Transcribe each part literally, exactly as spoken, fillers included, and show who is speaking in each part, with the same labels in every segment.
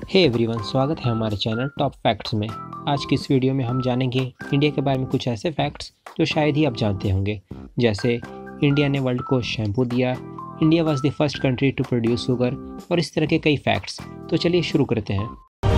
Speaker 1: Hey everyone, स्वागत है हमारे चैनल टॉप फैक्ट्स में। आज की इस वीडियो में हम जानेंगे इंडिया के बारे में कुछ ऐसे फैक्ट्स जो शायद ही आप जानते होंगे, जैसे इंडिया ने वर्ल्ड को शैम्पू दिया, India was the first country to produce sugar और इस तरह के कई फैक्ट्स। तो चलिए शुरू करते हैं।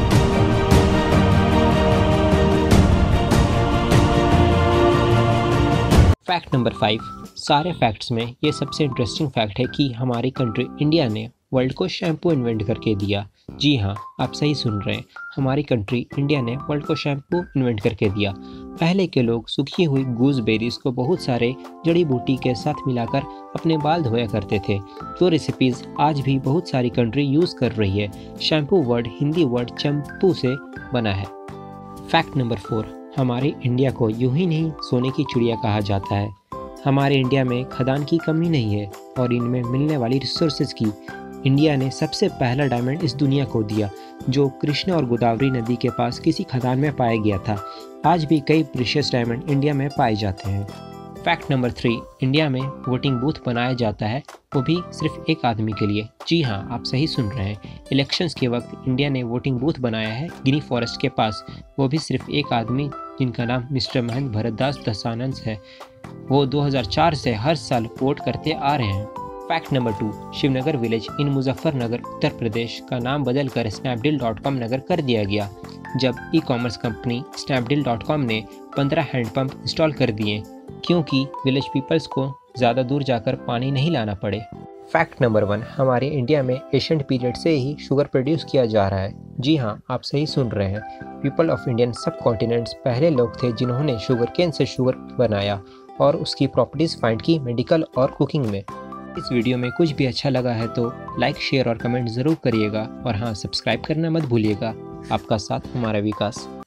Speaker 1: Fact number five. सारे फैक्ट्स में ये सबसे इंटरेस्टिंग फैक्ट है कि हमारी कंट्री इंडिया ने वर्ल्ड को शैम्पू इन्वेंट करके दिया। जी हाँ, आप सही सुन रहे हैं, हमारी कंट्री इंडिया ने वर्ल्ड को शैम्पू इन्वेंट करके दिया। पहले के लोग सूखी हुई गूसबेरीज को बहुत सारे जड़ी बूटी के साथ मिलाकर अपने बाल धोया करते थे। जो रेसिपीज़ आज भी बहुत सारी कंट्री यूज़ कर रही है। शैम्पू वर्ड हिंदी वर्ड चंपू से बना है। Fact number four. हमारे इंडिया को यूं ही नहीं सोने की चिड़िया कहा जाता है। हमारे इंडिया में खदान की कमी नहीं है और इनमें मिलने वाली रिसोर्सेज की। इंडिया ने सबसे पहला डायमंड इस दुनिया को दिया, जो कृष्णा और गोदावरी नदी के पास किसी खदान में पाया गया था। आज भी कई प्रीशियस डायमंड इंडिया में पाए जाते हैं। Fact number three. इंडिया में वोटिंग बूथ बनाया जाता है, वो भी सिर्फ एक आदमी के लिए। जी हाँ, आप सही सुन रहे हैं, इलेक्शंस के वक्त इंडिया ने वोटिंग बूथ बनाया है गिनी फॉरेस्ट के पास, वो भी सिर्फ एक आदमी, जिनका नाम मिस्टर महेंद्र भरतदास दसानंस है। वो दो हज़ार चार से हर साल वोट करते आ रहे हैं। Fact number two. Shivnagar village in Muzaffarnagar Uttar Pradesh का नाम बदलकर स्नैपडील डॉट कॉम नगर कर दिया गया, जब e commerce company Snapdeal dot com ने पंद्रह हैंडपंप इंस्टॉल कर दिए, क्योंकि विलेज पीपल्स को ज़्यादा दूर जाकर पानी नहीं लाना पड़े। Fact number one. हमारे इंडिया में एशियंट पीरियड से ही शुगर प्रोड्यूस किया जा रहा है। जी हाँ, आप सही सुन रहे हैं, people of Indian subcontinents पहले लोग थे जिन्होंने शुगर केन से शुगर बनाया और उसकी प्रॉपर्टीज़ फाइंड की मेडिकल और कुकिंग में। इस वीडियो में कुछ भी अच्छा लगा है तो लाइक शेयर और कमेंट ज़रूर करिएगा, और हाँ, सब्सक्राइब करना मत भूलिएगा। आपका साथ हमारा विकास।